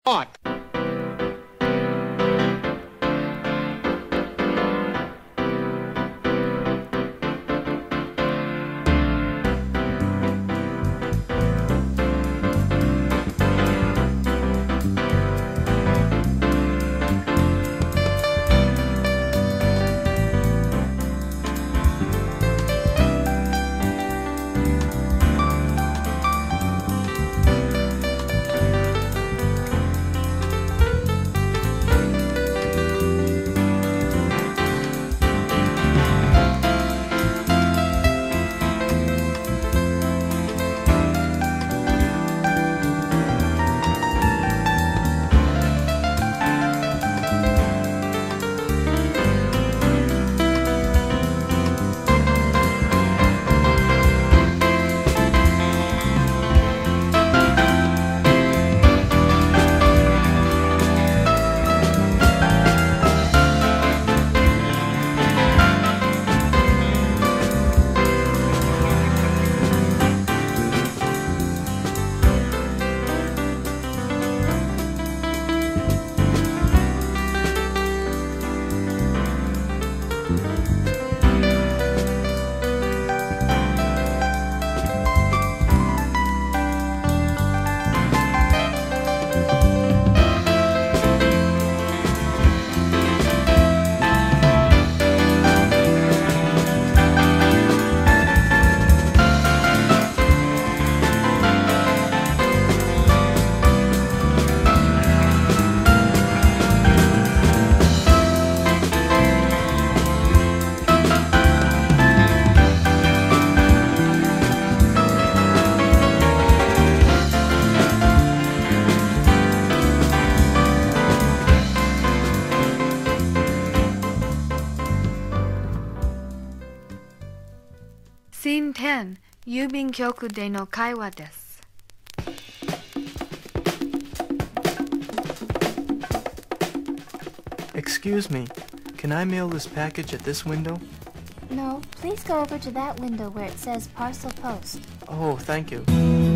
What? Scene 10、郵便局での会話です。 Excuse me, can I mail this package at this window? No, please go over to that window where it says Parcel Post. Oh, thank you.